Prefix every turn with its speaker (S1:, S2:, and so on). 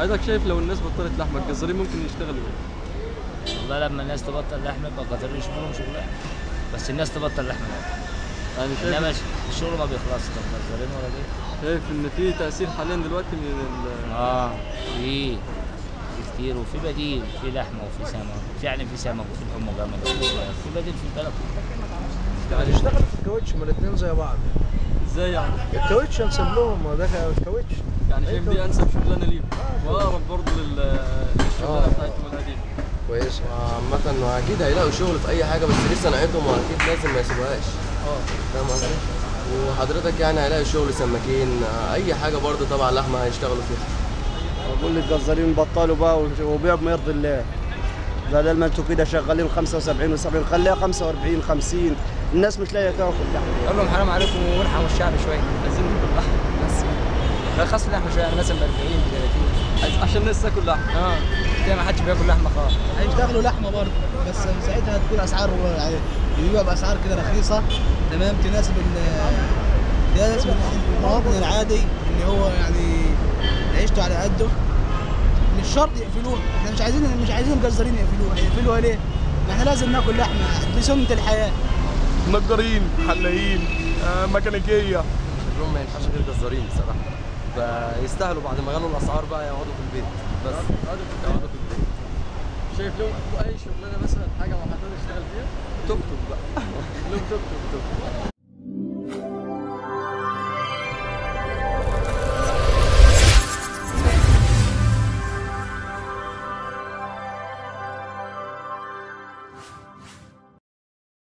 S1: حضرتك شايف لو الناس بطلت لحمه الجزارين ممكن يشتغلوا ايه؟
S2: والله لما الناس تبطل لحمه يبقى الجزارين يشوفوا لهم شغلانه، بس الناس تبطل لحمه
S1: يعني شايف
S2: انما الشغل ما بيخلصش، لا جزارين ولا غيره.
S1: شايف ان في تاثير حاليا دلوقتي من
S2: في كتير، وفي بديل، في لحمه وفي سمك، يعني في سمك وفي لحوم مجمده، في بديل في البلد.
S3: يعني يشتغلوا في الكاوتش، ما الاثنين زي بعض.
S1: ازاي يعني؟
S3: الكاوتش انسب لهم، ما ده الكاوتش.
S1: يعني شايف دي انسب شغلانه ليهم واقرب برضه للشغلانه بتاعتهم القديمه.
S3: كويس.
S4: عامة اكيد هيلاقوا شغل في اي حاجه، بس دي صناعتهم واكيد لازم ما يسيبوهاش. فاهم قصدي؟ وحضرتك يعني هيلاقي شغل سماكين، اي حاجه برضه طبعا لحمه هيشتغلوا فيها.
S5: بقول للجزارين بطلوا بقى وبيعوا بما يرضي الله، بدل ما انتوا كده شغالين 75 و70 خليها 45 50، الناس مش لاقيه تاكل لحمه.
S6: قول لهم حرام عليكم وارحموا الشعب شويه، عايزين ناكل لحمه بس. رخصوا اللحمه شويه، يعني مثلا ب 40 ب 30
S1: عشان الناس تاكل لحمه.
S6: كده ما حدش بياكل لحمه خالص.
S7: هيشتغلوا لحمه برضه، بس ساعتها هتكون اسعار يعني يبيعوا باسعار كده رخيصه، تمام، تناسب المواطن العادي اللي هو يعني عيشته على قده. مش شرط يقفلوها، احنا مش عايزين الجزارين يقفلوها ليه؟ ما احنا لازم ناكل لحمه، دي سنه الحياه.
S8: نجارين، حلاقين، ميكانيكيه.
S4: شغلهم ما ينفعش غير جزارين بصراحه، فيستاهلوا بعد ما غلوا الاسعار بقى يقعدوا في البيت بس. يقعدوا في البيت.
S1: شايف لهم اي شغلانه مثلا حاجه ما حضرتك تشتغل فيها؟
S4: توك توك بقى.
S1: لهم توك توك.